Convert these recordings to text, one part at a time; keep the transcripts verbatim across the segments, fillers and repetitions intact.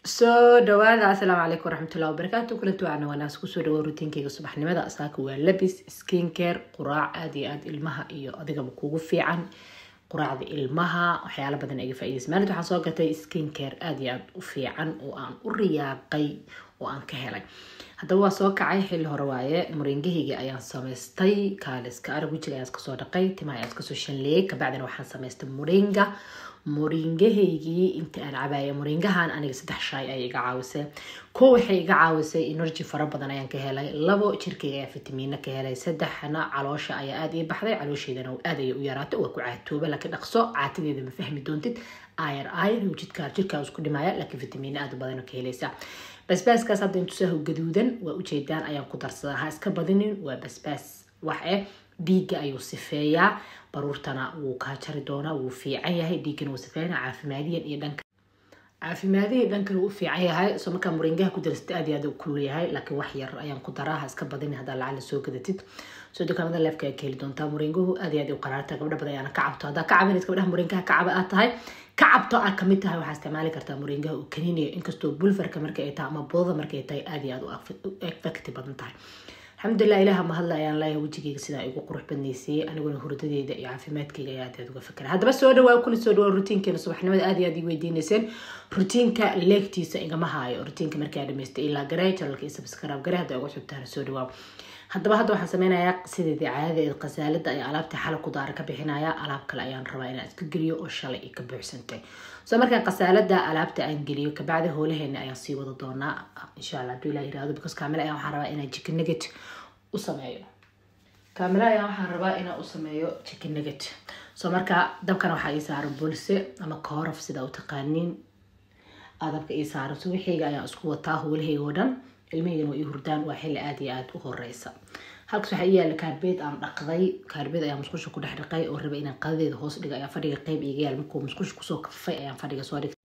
soo dhawaada assalaamu calaykum waraxmatullahi wabarakaatu kulanti waana wanaas ku soo dhawo routinkeyga subaxnimada asaaka waa labis skin care quraac aad iyo aad ilmaha iyo adigaba kugu fiican quraacda ilmaha waxyaalo badan iga faa'iideysa maalinta waxaan soo gatay skin care aad iyo aad u fiican oo aan u riyaaqay oo aan ka helay haddaba waa soo kacay xilli hore waaye moringahayga ayaan samaystay kaaliska arag wejiga ayaan iska soo dhaqay timaha ayaan iska soo shanleeyay kabacdina waxaan samaystay moringa moringahaygii inta aan cabaaya moringahan aniga saddex shay ay iga caawisay koo waxay iga caawisay energy fara badan ayaan ka helay labo jirkayga ayaa fitamiino ka helay saddexna caloosha ayaa aad ii baxday caloosheydana aad ayay u yaraatay waa ku caatooba laakiin dhaqso caatadeeda ma fahmi doontid ayar ayar jidka jirka isku dhimaya laakiin fitamiino aad badan ka helaysa basbaaskaas hadda intuu soo gaduudan waa ujeedaan ayaan ku darsadaa ha iska badinin waa basbaas wax eh dhiigga ayuu sifeeyaa baruurtana wuu kaa jari doonaa wuu fiican yahay dhiiggana wuu sifeynaa caafimaadiyan iyo dhanka caafimaadiyan dhankana wuu fiican yahay soo markaa moringaha ku darasta aad iyo aad u kulul yahay laakiin wax yar ayaan ku daraa ha iska badinin haddaa lacala soo gadatid soo dukaamada leefka ayaa ka heli doontaa moringuhu aad iyo aad u qaraarta gabdha badan ayaana ka cabto haddaa ka cabinaysa gabdhaha moringaha ka caba aad tahay kacabto aad kamid tahay waxaa isticmaali kartaa moringaha uu kaninayo inkastoo bulfarka marka ay tahay ama boodada marka ay tahay aad iyo aad u effecti badan tahay alxamdulilah ilaha ma hadla ayaan leeyahay wejigayga sidaa igu qurux badnaysay aniguna hurdadeeda iyo caafimaadkayga ayaa aad uga fikra haddaba soo dhawaa kuna soo dhawaa rutiinkeena subaxnimada aad iyo aad ii weydiinayseen rutiinka leegtiisa igama haayo rutiinka markaa dhamaystay ilaa garay channelka iyo subscribe garay hadda uga xubtaana soo dhawaa haddaba hadda waxaan sameynayaa sideedii caadada qasaalada ay alaabta xalab ku daara ka bixinayaa alaab kale ayaan rabaa inaan iska geliyo oo shalay i ka buuxsantay soo markaan qasaalada alaabta aan geliyo kabacdi howlaheena ayaan sii wada doonaa insha allah hadduu ilaah yiraahdo because kaamila ayaan waxaan rabaa inaan chicken nugget u sameeyo kaamila ayaan waxaan rabaa inaan u sameeyo chicken nugget soo markaa dabkana waxaa ii saaran bulse ama koorof sida u taqaaniin adabka ii saaran so wixiyga ayaan isku wataa howlahayga oo dhan ilmahaygan waa ii hurdaan waa xilli aad iyo aad u horeysa halkaas waxaa ii yaala kaarbeed aan dhaqday kaarbeed ayaan musqusha ku dhex dhaqay oo raba inaan qadadeeda hoos dhiga ayaa fadhiga qayb iga yaal markuu musqusha kusoo kafay ayaan fadhiga soo dhigtay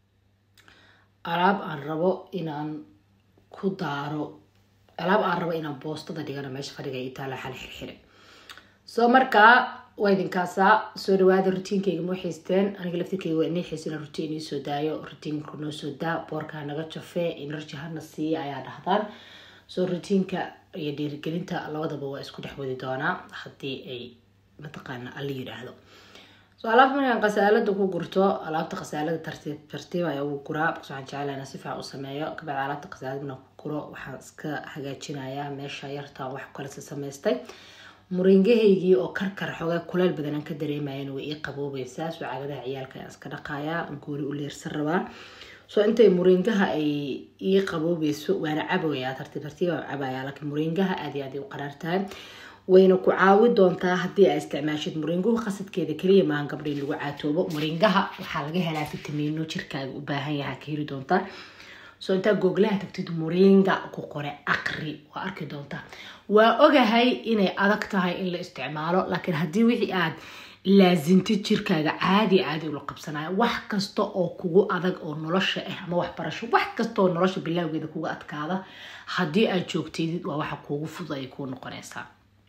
alaab aan rabo inaan ku daaro alaab aan rabo inaan boostada dhigana meesha fadhiga ii taala xal xirxire soo markaa waa idinkaasaa soo dhawaada rutiinkayga ma xiisteen aniga laftirkayga waa inay xiisina rutiin ii soo daayo rutiinka noo soo daa boorka naga jafee energy hana siiya ayaa dhahdaan soo rutiinka iyo dhiirigelinta labadaba waa isku dhex wadi doonaa haddii ay mataqaana alla yidhaahdo soo alaabta markaan qasaalada ku gurto alaabta qasaalada tartiib tartiib ayaa ugu guraa because waxaan jecelahay inaan si fiican u sameeyo kabacdi alaabta qasaalada markaan ku guro waxaan iska hagaajinayaa meesha yartaa wax kale si samaystay moringahaygii oo karkar xoogaa kuleel badan aan ka dareemayan way ii qaboobaysaa soo cagadaha ciyaalka ayaan iska dhaqayaa aan goori u leersan rabaa soo intay moringaha ay ii qaboobayso waana cabayaa tartiib tartiib aan cabayaa laakiin moringaha aad iyo aad ay u qaraar tahay wayna ku caawi doontaa haddii ay isticmaashid moringuhu qasadkeeda keliya maahan gabdha in lagu caatoobo moringaha waxaa laga helaa fitamiino jirkaaga u baahan yahay ka heli doontaa soo intaa googlaha tagtid moringa ku qore aqri waa arki doontaa waa ogahay inay adag tahay in la isticmaalo laakiin haddii wixii aad laazintid jirkaaga caadi caadi ula qabsanayo wax kasta oo kugu adag oo nolosha ah ama waxbarasho wax kasta oo nolosha bilowgeeda kuga adkaada haddii aad joogteedid waa waxa kuugu fudud ay kuu noqonaysaa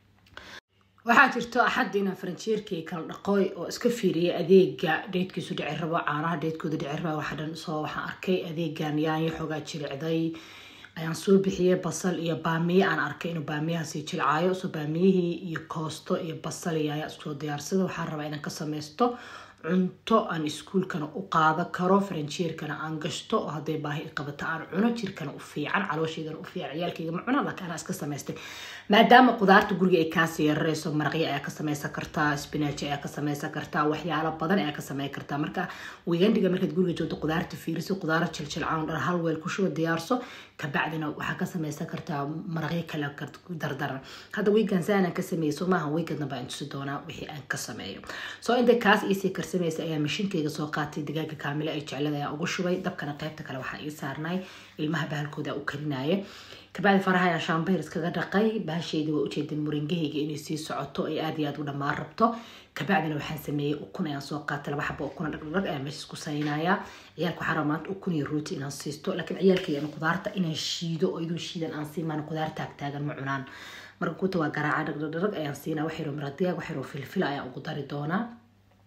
waxaa jirto axad inaan faranjeerkay kala dhaqoy oo iska fiiriyay adeega dheedkiisu dhici rabo caanaha dheedkooda dhici rabo waxa dhan soo waxaan arkay adeegan yaanyo xoogaa jilicday ayaan soo bixiyay basal iyo baamiye aan arkay inuu baamiyaha sii jilcaayo soo baamiyihii iyo koosto iyo basal iyo ayaa isku diyaarsada waxaan rabaa inaan ka samaysto cunto aan iskuulkana u qaada karo faranjeerkana aan gashto oo hadday baahi qabata aan cuno jirkana u fiican caloosheydana u fiican ciyaalkayga ma cuno laakiin anaa iska samaystay maadaama qudaarta guriga ay kaasii yarareyso maraqyo ayaa ka samaysan kartaa spinach ayaa ka samaysan kartaa waxyaalo badan ayaa ka samayn kartaa marka weegandiga markaad guriga joogto qudaarta fiiriso qudaara jiljilcaan dhan hal weel ku shuba diyaarso kabacdina waxaa ka samaysan kartaa maraqyo kale dardaran hadda weegan saan aan ka sameeyay soo maaha weegadna baan tusi doonaa wixii aan ka sameeyo soo inta kaas iisii karsamaysa ayaa mashiinkayga soo qaatay digaaga kaamila ay jeclada ayaa ugu shubay dabkana qaybta kale waxaa ii saarnay ilmaha bahalkooda u karinaaye kabacdi faraha ayaan shaambayr iskaga dhaqay bahasheydii waa ujeedin moringahayga inay sii socoto ay aad iyo aad u dhammaan rabto kabacdina waxaan sameeyey ukun ayaan soo qaatay laba xabo ukuna dhagdhag ayaan meesha isku saynayaa ciyaalka waxaa rabaa maanta ukun iyo rooti inaan siisto laakiin ciyaalkayga qudaarta inaan shiido oo iduu shiidan aan siimaan qudaar taagtaagan ma cunaan marka kuta waa garaaca dhagdhag ayaan siinaa wax yaroo maradiyaag wax yaroo filfil ayaan ugu dari doonaa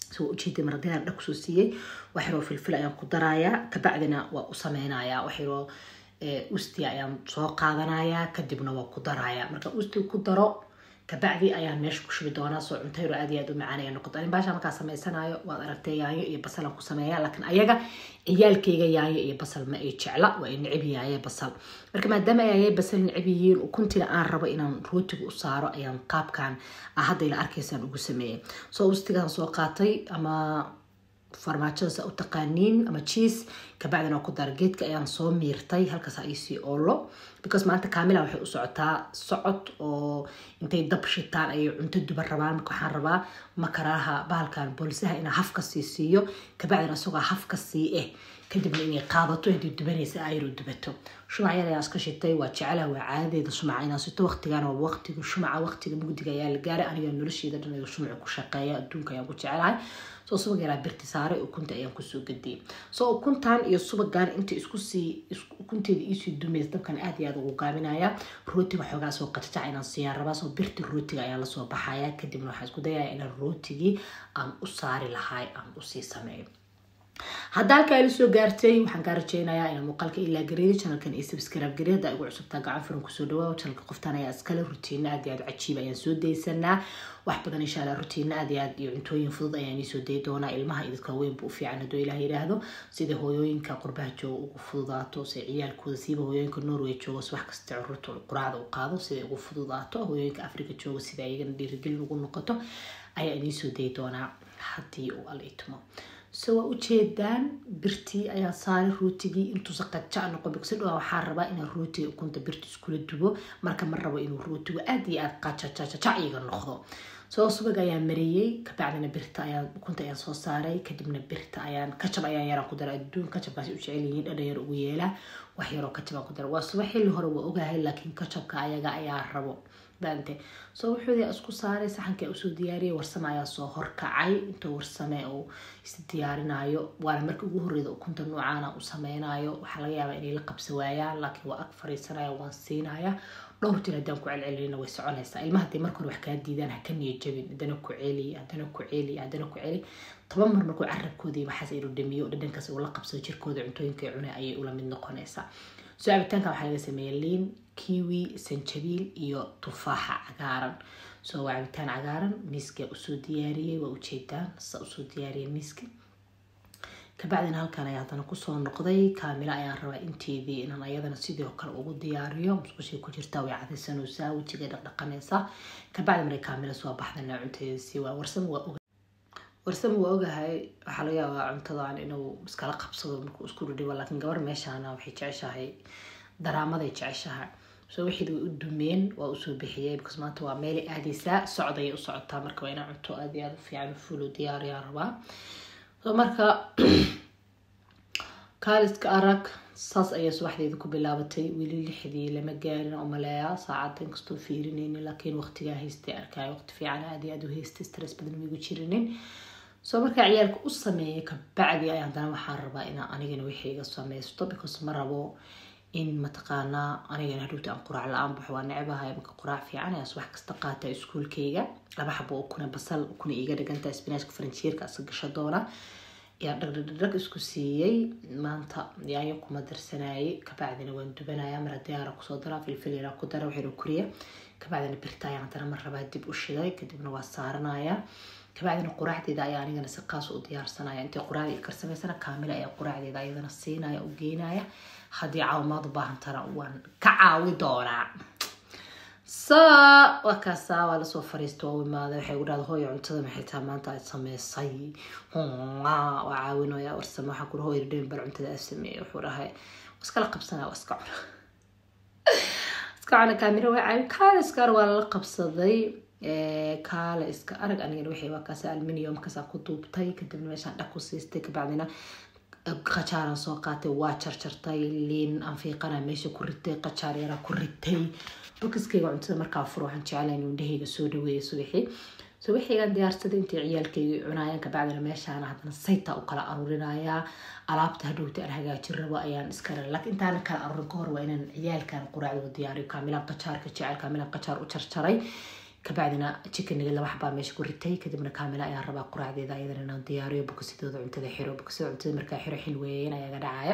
سو ujeedii maradina dhaq soo siiyay waxiro filfil ayaan ku daraaya kabacdina waa u sameeynaya waxiro ee usti ayaan soo qaadanaya kadibna waa ku daraaya marka usti ku daro kabacdi ayaan meesha ku shubi doonaa soo cuntayro aad iyo aad u macaan ay noqoto in baasha marka sameysanayo waa aragtay yaanyo iyo basal aan ku sameeyaa laakiin ayaga ciyaalkeyga yaanyo iyo basal ma ay jecla waa in necib yahay basal marka maadaama ay basal necib yihiin ukuntina aan rabo inaan rootiga u saaro ayaan qaabkan hadda ila arkaysan ugu sameeyay soo ustigaan soo qaatay ama farmaajada sa u taqaaniin ama cheese kabacdina ku dar geedka ayaan soo miirtay halkaas ay si oolo because maanta kaamila waxay u socotaa socod oo intay dab shitaan ay cunto duba rabaan marka waxaan rabaa makaraha bahalkan boolisaha ina hafka siisiyo kabacdina suuqa hafka sii eh kadibna inay qaadato hadii dubanaysa ayro dubato shumac yar ayaa iska shitay waa jecelaha waa caadadeeda shumac inaan sito waqtigan waa waqtiga shumaca waqtiga mugdiga ayaa la gaaray aniga nolosheeda dhan ay shumac ku shaqeeya adduunka ayaan ku jecelahay soo subag yar birti saaray ukunta ayaan ku soo gadiyay soo ukuntan iyo subagan inta isku sii ukunteeda isii dumeys dabkan aad iyo aad ugu gaaminaya rootiga xogaa soo qataca inaan siiyaan rabaa soo birti rootiga ayaa la soo baxaya kadibna waxaan isku dayayaa in rootigi aan u saari lahay aan u sii sameeyo hadalka ay soo gaartay waxaan ka rajeynayaa in muuqaalka ilaa gareeyo channelkan ee subscribe gareeda ugu cusubtaa gacan furan ku soo dhawaaw channelka qoftaan ayaa iskala rutiina aad iyo aad cajiib ayaan soo deysanaa wax badan insha Allah rutiina aad iyo aad iyo cuntooyin fudud ayaan soo deey doonaa ilmaha idinka weyn buu fiican hadoo Ilaahay yiraahdo sida hooyooyinka qurbaha jooga ugu fududaato si ciyaalkooda siiba hooyooyinka Norway jooga wax kasta cururta quraacda u qaado sida ugu fududaato hooyooyinka Afrika jooga sida ayagana dhiirigelin ugu noqoto ayaa idin soo deey doonaa hadii uu aleetmo سو ujeedaan birti ayaa saaray rootigi intuu saqaja noqon bixi dhawaa waxa rabaa in rooti ukunta birti isku dubo marka ma rabo inuu rootigu aad iyo aad qajajajaja iga noqdo soo subaga ayaa mariyay kabacdina birta ayaa ukunta ayaa soo saaray kadibna birta ayaan kajab ayaan yara ku daray adduun kajabkaasi u jeceliin dhadheer ugu yeela wax yar oo kajab ku daray waa subax xilli hore waa ogahay laakiin kajabka ayaga ayaa rabo baante soo wuxuu isku saaray saxanka uu soo diyaariyay warsama ayaa soo horkacay inta warsame oo is diyaarinayo waa markii ugu horeeyay ukunta noocaana u sameeynayo waxa laga yaabaa inay la qabsawaayaan laakiin waa ag fariisanayo waan siinaya dhowr tir hadaan ku celcelinayna way soconaysaa ilmaha hadii markii wax ka diidaan ha ka niyad jabin hadana ku celi hadana ku celi hadana ku celi toban mar markuu carabkoodii waxaas ay dhamiyo dhadhankaas uu la qabsado jirkooda cuntooyinka ay cunay ayay ula mid noqonaysaa soo abitaanka waxa laga sameeyay liin kiwi sanjabiil iyo tufaaxa cagaaran soo wacitaan cagaaran miiska u soo diyaariyay waa ujeedaan sa u soo diyaariyay miiska kabacdina halkan ayaa hadana ku soo noqday kaamila ayaan rabaa inteedii inaan ayadana sidoo kale ugu diyaariyo musqushay ku jirtaa way cadaysanaysaa wajiga dhaqdhaqanaysa kabacdina markay kaamila soo baxdana cunteedii si waa warsan waa warsan waa ogahay waxa laga yaabaa cuntadan inuu iskala qabsado markuu isku dhidhibo laakiin gabar meeshaana waxay jeceshahay daraamada jeceshahay soo wixii u dumeen waa u soo bixiyay because maanta waa meel aadaysa socday u socotaa marka waa inaan cunto aad iyo aad u fiican fuul diyaariyaa rabaa soo marka kaaliska arag saas ayaa subaxdeeda ku bilaabatay wili lixdii lama gaarin oo maleeya saacad inkastoo fiirinayna laakiin waqtiga haystay arkay waqti fiican aad iyo aad u haystay stress badan ma igu jirinin soo marka ciyaalka u sameeyay ka bacdi ayaan dana waxaan rabaa in anigana wixii iga sameysto because ma rabo in mataqaana anigana hadhuuta aan quraac la'aan baxo waa nacibahay marka quraac fiican ayaa subax kasta qaata iskuulkayga laba xabo oo kuna basal kuna iga dhiganta spinachka faranjiirka aska gasho doona yaa dhagdhag isku siiyay maanta yaayo kuma darsanayay kabacdina waan dubanayaa mar diyaar ku soo daraa filfil yar ku dara wixii kuriya kabacdina birta ayaan dana mar rabaa dib u shiday kadibna waa saaranaya kabacdina quraacdeeda ayaa anigana si qaas u diyaarsanaya intii quraacdi karsameysana kaamila ayaa quraacdeeda ayadana siinaya u geenaya hadii caawimaad u baahan tara waan ka caawi doonaa saa wakaasa wala soo fariisto oo imaada waxay u dhahdo hooyo cuntada maxay tahay maanta ay sameysay waa caawinaya warsamo waxa ku hooyo dheen bal cuntada ay sameeyay wuxuu dhahay iska la qabsanaa iska cuna iska cuna kaamira way caawi kaala iska waa la qabsaday ee kaala iska arag aniga waxay wakaasa aluminium kaasa ku duubtay kadibna meeshaan dhaq ku siistay kabacdina qajaar soo qaatay waa jarjartay liin aan fiiqana meesha ku ritay qajaar yara ku ritay bokiskayga cuntada markaa furo waxaan jeclahay inuu indhahayga soo dhaweeyo subaxii subaxiigan diyaarsaday intii ciyaalkayga cunayaan kabacdina meeshaan hadana sayta u kala aruurinayaa alaabta hadhowta aan hagaajin rabo ayaan iska rar laakiin intaan kala aruurin ka hor waa inaan ciyaalkan quraacda diyaariyo kaamilan qajaarka jecel kaamilan qajaar u jarjaray kabacdina chicken-iga laba xabaa meesha ku ritay kadibna kaamila ayaan rabaa quraacdeeda ayadana inaan diyaariyo bukusidooda cuntada xiro bukasida cuntada markaa xiro xilweeyeen ayaga dhacaya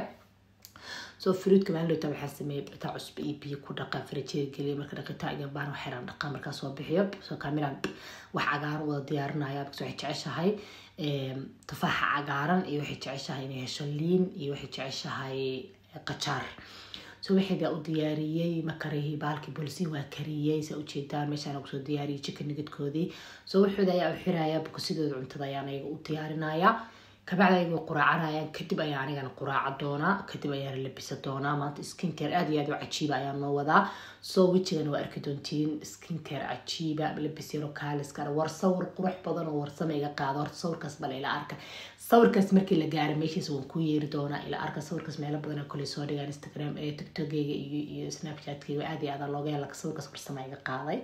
so fruit kamaan loo tabaxaa sameeyay bita cusub iyo biyo ku dhaqa fridge geliyo marka dhaqita ayaan baan wax xiraan dhaqa markaa soo bixiyo so kaamila wax cagaar wada diyaarinaya because waxay jeceshahay ee tufaaxa cagaaran iyo waxay jeceshahay inay hesho liin iyo waxay jeceshahay qajaar so waxay u diyaariyay makarihi baalki bolsi waa kariyay sa u jeedaan meeshaan ku soo diyaariyay chicken nuggetkoodii so wuxuu ayaa u xiraaya bukusidooda cuntada ayaan ayaga u diyaarinaya kabacdi ay quraacanaayaan kadib ayaan anigana quraaca doona kadib ayaan labisa doona maanta skincare aad iyo aad u cajiib ayaan noo wadaa so wajigana waa arki doontiin skincare cajiib labisiro kaaliska war sawir qurux badan oo warsame iga qaado horta sawirkaas bal ila arka sawirkaas markii la gaaro meeshiis waan ku yeeri doonaa ila arka sawirkaas meelo badan oo kale soo dhigaan Instagram ee TikTok-gayga iyo iyo Snapchat-kayga aad iyo aad looga hela sawirkaas warsame iga qaaday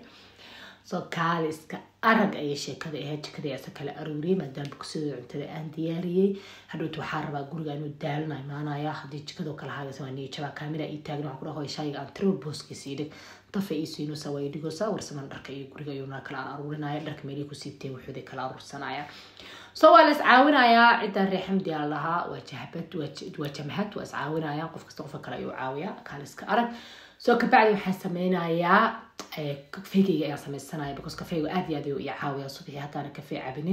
so kaaliska arag ay sheekada ahayd jikada ayaa kala aruuriyay maadaama bukusidooda cuntada aan diyaariyay hadhow waxaa rabaa guriga inuu daalnay maanaya hadii jikada kala haagaysan waa niijaba kaamira ii taagna waxaan ku dhahay shayga aan tiro booskiisa idhig tafa ii siino saway dhigo sawir saman dharka iyo guriga iyo kala aruurinaya dharka meelii ku siibtay wuxuu kala aruursanaya so waa la iscaawinaya cidda reexamdi allaha waa jahbad waa jamhad waa iscaawinaya qof kasta qof kale ayuu caawiya kaaliska arag so kabacdi waxaan sameynayaa kafeegayga ayaan sameysanaya because kafeega aad iyo aad ayuu ii caawiya subaxii haddaan kafee cabinin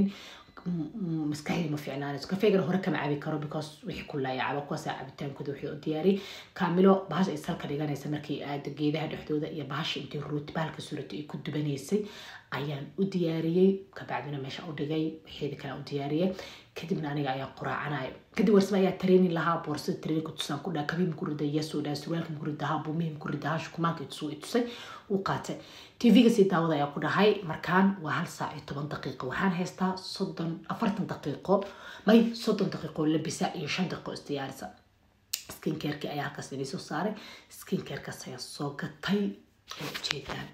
maskaxdayda ma fiicnaanayso kafeegana hore kama cabi karo because wixii kulaya cabo kuwaas cabitaankooda wixii u diyaari kaamilo bahasha ay salka dhiganaysa markii aad geedaha dhexdooda iyo bahasha intii rooti bahalka suurata ay ku dubanaysay ayaan u diyaariyay kabacdina meesha u dhigay wixii kale u diyaariyay kadibna aniga ayaa quraacanay kadib warsma ayaa training lahaa boorsada training ku tusan ku dhaakabay ku riday yeeso daa surwaalka ku ridaha buumihim ku ridaha shukumaanka isu itusay uu qaatay tv-ga si daawada ayaa ku dhahay markaan waa hal saac iyo toban daqiiqo waxaan haystaa soddon afartan daqiiqo may soddon daqiiqo labisa iyo shan daqiiqo istiyaarisa skincare-ka ayaa halkaas inay soo saaray skincare-kaas ayaa soo gatay oo jeedaan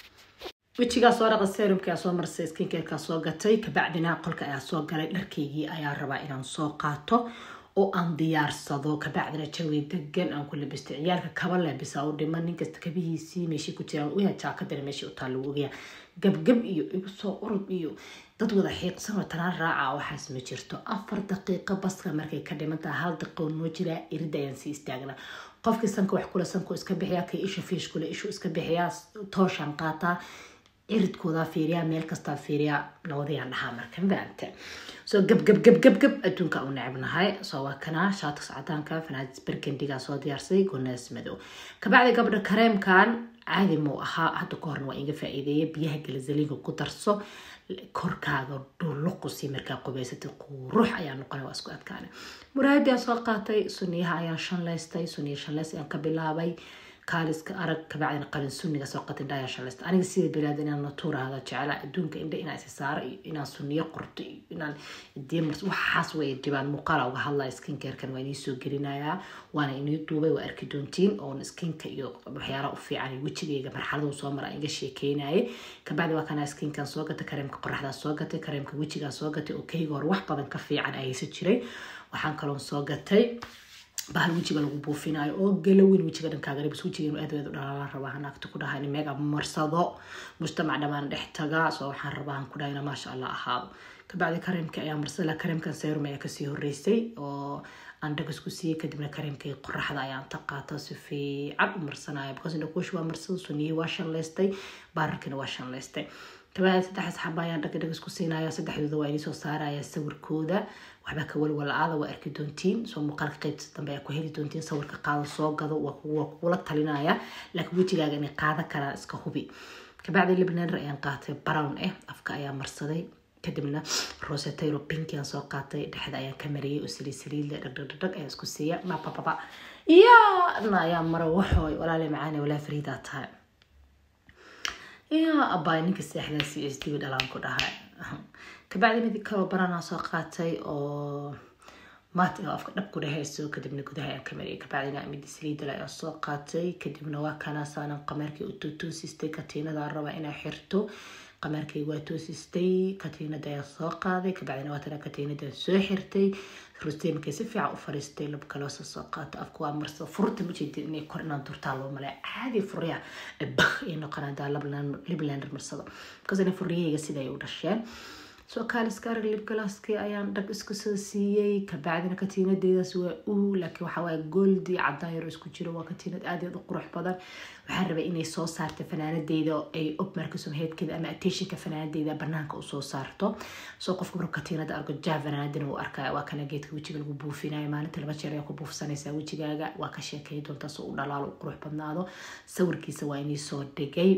wijiga soo dhaqa serumka soo marsay skincare-ka soo gatay kabacdina qolka ayaa soo galay dharkaygii ayaa rabaa inaan soo qaato oo aan diyaarsado kabacdina jawi degan aan ku labistay ciyaalka kaba labisa oo dhiman nin kasta kabihiisii meeshii ku jiraan u yahay jaakadana meeshii u taal lagu ogaa gabgab iyo igu soo urud iyo dad wada xiiqsan oo tanaan raaca waxaas ma jirto afar daqiiqo baska markay ka dhimantaa hal daqiiqo noo jira irida ayaan sii istaagna qofkii sanka wax kula sanko iska bixiya kay isha fiish kula ishu iska bixiya tooshan qaataa iridkooda fiiriya meel kasta fiiriya nawadayaan dhahaa markan baanta so gab gab gab gab gab adduunka u nacibnahay soo waa kana shaata sacdaanka fanaad burgundiga soo diyaarsay gonaas madow kabacdi gabadha kareemkan caadi muu ahaa hadda ka horna waa inga faa'iideeyay biyaha galizaliga ku darso korkaaga dhuluqsi markaa qubaysatay qurux ayaa noqonay waa isku adkaana muraadiya soo qaatay sunniyaha ayaan shanlaystay sunniya shanlays ayaan ka bilaabay kaaliska arag kabacdina qalin sunniga soo qatay dhaaya shalasta aniga sida bilaad inaan natuur ahada jecela adduunka indha inaan isa saaro inaan sunniyo qorto inaan diimars waxaas way dibaan muuqaal uga hadlaa skincare-kan waa inii soo gelinayaa waana inii duubay waa arki doontiin oon skinka iyo waxyaalaha u fiican wejigayga marxaladu soo mara iga sheekeynayay kabacdi waa kana skinkan soo gatay kareemka qoraxdaa soo gatay kareemka wejigaa soo gatay oo kayga hore wax badan ka fiican ayaysa jiray waxaan kaloon soo gatay bahal wejiga lagu buufinayo oo galowin wejiga dhankaaga ribis wejiga aad aad u dhalaalaan rabaa naagta ku dhahay in mega marsado mujtamac dhamaan dhex taga soo waxaan rabaa ku dhahay maasha Allah ahaado kabacdi kareemka ayaa marsala kareemkan serum ayaa kasii horeysay oo aan dhagas ku siiyay kadibna kareemkay qoraxda ayaan taqaata si fiican u marsanayo because inta ku shubaa marsado sunniyi waa shanleystay baarkina waa shanleystay kabacdi saddex asxaab ayaan dhaga dhagas ku siinayaa saddexdooda waa inii soo saaraya sawirkooda waxba ka walwala aada waa arki doontiin soo muuqaalka qaybta dambe ayaa ku heli doontiin sawirka qaado soo gado waa kula talinaya laakiin wejigaaga inay qaada karaan iska hubi kabacdi libnaner ayaan qaatay brown eh afka ayaa marsaday kadibna rosetayro pink ayaan soo qaatay dhexda ayaan ka mariyay oo saliid saliid dhag dhag dhag ayaan isku siiya ma papa yaa na ayaa maro waxooy walaale macaane walaa fariida tahay yaa abay ninka seexda C S D dhalaan ku dhahay kabacdi mid kale barana soo qaatay oo maat oo afka dhab ku dhahayso kadibna gudaha aan ka mariyay kabacdina mid saliid la soo qaatay kadibna waa kana saanan qamarkii u tutusistay katiinada raba inay xirto qamaarkay waa toosistay katiinada ayaa soo qaaday kabacdina waa tana katiinada soo xirtay rosteenkay si fiican u fariistay lab kale oo soo qaato afku waa marso furta ma jeedin inay kor inaan turtaa loo malay caadi furiya bah inoo qanada lablan liblander marsado kasana furiyayga sida ay u dhasheen soo kaaliska arag lib galaaskii ayaan dhag isku soo siiyay kabacdina katiinadeedaas waa uu laakiin waxa waa goldi cadaan yar isku jiro waa katiinad aad iyo qurux badan waxaan rabay inay soo saarto fanaanadeeda ay op markasoo heedkeeda ama attentionka fanaanadeeda banaanka u soo saarto soo qofka marka katiinada arko jaavanadina uu arkaa waa kana geedka wajiga lagu buufinayo maalinta laba jeer ayaa ku buufsanaysaa wajigaaga waa ka sheekay doontaa soo u dhalaalo qurux badnaado sawirkiisa waa inay soo dhigay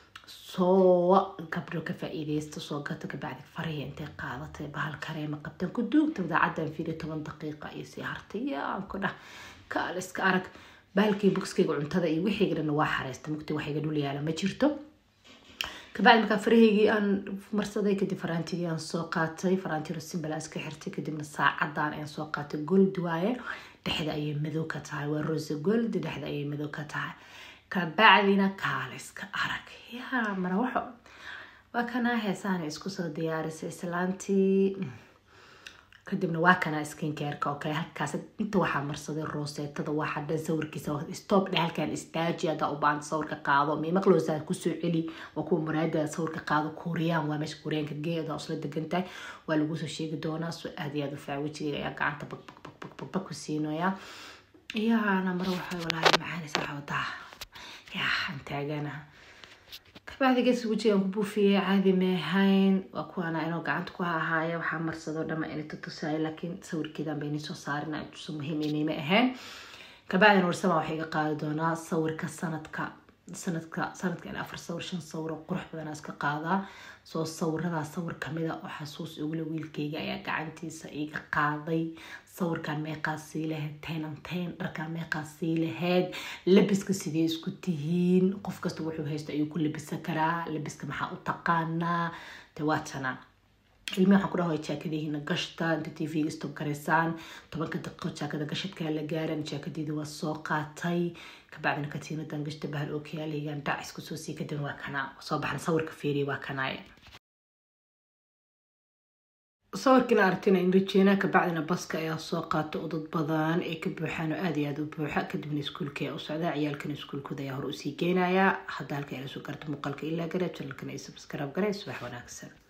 soo gabdho ka faa'iideysta soo gato ka bacdi fariya intay qaadatay bahal kareema qabtan ku duugta wadaacaddan fiiriyo toban daqiiqa iyo sii hartay yaa ku dhah kaaliska arag bahalkii bogskayga cuntada iyo wixii dhan waa xareystay mugti wax iga dhul yaala ma jirto kabacdi markaa farahaygii aan marsaday kadib faraantigii aan soo qaatay faraantiga simple iska xirtay kadibna saacadan aan soo qaatay gold waaye dhexda ayay madow ka tahay waa rose gold dhexda ayay madow ka tahay kabacdina kaaliska arag yaa mara waxa waa kana heesaan isku soo diyaarisay islaantii kadibna waa kana skincare ka okay halkaas inta waxa marsaday rosetada waxa dhan sawirkiisa stop halkan istaaji hada u baan sawirka qaado mi maqloosa ku soo celi waa ku muraada sawirka qaado kooriyaan waa meesha kooriyaanka geeda oo isla degantahay waa lagu soo sheegi doonaa soo aad iyo aad u faawijiga ayaa gacanta bak bak bak bak bak ku siinoya yaa ana mar waxa walaahi macaan saxawada yaa antaagana kabacdi gees wajigan ku buufiyay caadi ma ahayn waa kuwana inuu gacanta ku haaya waxa marsado dhama inay tutusay laakiin sawirkeedan bay soo saarina tuso muhiim inay ma ahayn kabacdi warsama waxa iga qaadi doonaa sawirka sanadka sanadka sanadka ilaa afar sawir shan sawir qurux badan iska qaadaa soo sawirada sawir kamida oo xasuus ugu leh wiilkayga ayaa gacantiisa iga qaaday sawirkan meeqaasi lahayd teenan teen dharkan meeqaasi lahayd labiska sidee isku tihiin qof kasta wuxuu haysto ayuu ku labisan karaa labiska maxaa u taqaanaa tawaatana ilmi waxaan ku dhahay jaakadihiina gashta inta t v stop gareysaan tobanka daqiiqo jaakada gashadka la gaaran jaakadeeda waa soo qaatay kabacdina katiinadan gashta bahal ookiyaaligan dhac isku soo sii kadib waa kana soo baxan sawirka fiiriya waa kanaaye sawirkina aragtina indhajeena kabacdina baska ayaa soo qaato udad badan ee ka buuxaan oo aad iyo aad u buuxa kadibna iskuulka ayaa u socdaa ciyaalkana iskuulkooda ayaa hore usii geenaya hadda halka ay la soo gaarto muuqaalka ilaa gareeb channelkana ay subscribe garee subax wanaagsan